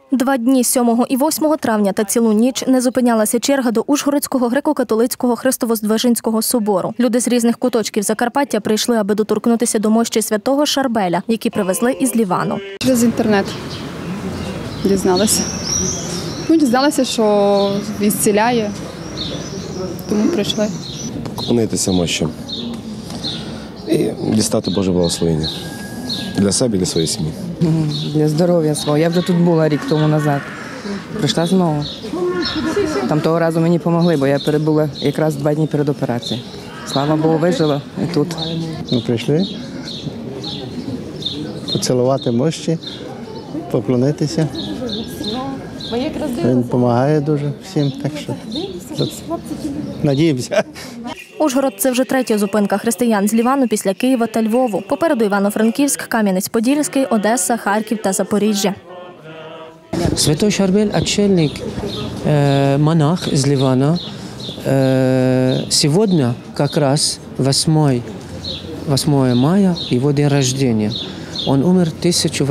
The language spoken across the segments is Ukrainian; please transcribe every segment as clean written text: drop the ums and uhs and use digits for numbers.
2 дні 7 і 8 травня та цілу ніч не зупинялася черга до Ужгородського греко-католицького Христово-Здвиженського собору. Люди з різних куточків Закарпаття прийшли, аби доторкнутися до мощі святого Шарбеля, які привезли із Лівану. Через інтернет дізналася. Дізналася, що він зціляє, тому прийшли. Поклонитися мощі і дістати Боже благословення для себе і для своєї сім'ї. Для здоров'я свого. Я вже тут була рік тому назад. Прийшла знову. Там того разу мені допомогли, бо я перебула якраз 2 дні перед операцією. Слава Богу, вижила і тут. Ми прийшли поцілувати мощі, поклонитися. Він допомагає дуже всім, так що надіємося. Ужгород – це вже 3-я зупинка християн з Лівану після Києва та Львову. Попереду Івано-Франківськ, Кам'янець-Подільський, Одеса, Харків та Запоріжжя. Святой Шарбель – отшельник, монах из Ливана. Сегодня как раз 8 мая его день рождения. Он умер в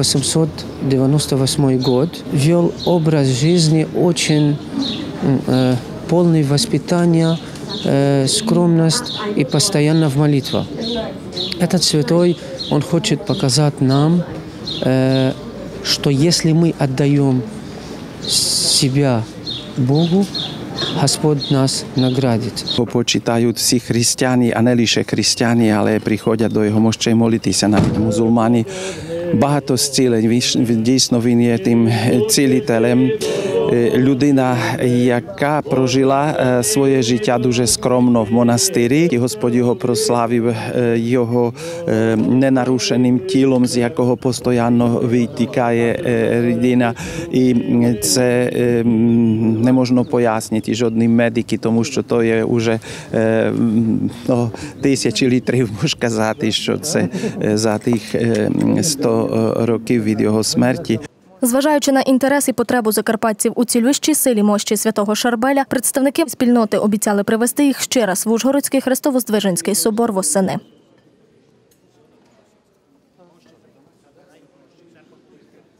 1898 год. Вел образ жизни очень полный воспитания, скромность и постоянно в молитвах. Этот святой, он хочет показать нам, что если мы отдаем себя Богу, Господь нас наградить. Почитають всі християни, а не лише християни, але приходять до його мощей молитися, навіть мусульмани. Багато зцілень, дійсно він є тим цілителем. Людина, яка прожила своє життя дуже скромно в монастирі, і Господь його прославив його ненарушеним тілом, з якого постійно витікає рідина. І це не можна пояснити жодним медики, тому що то є вже тисячі літрів, можна казати, що це за тих 100 років від його смерті. Зважаючи на інтерес і потребу закарпатців у цілющій силі мощі святого Шарбеля, представники спільноти обіцяли привезти їх ще раз в Ужгородський Христово-Здвиженський собор восени.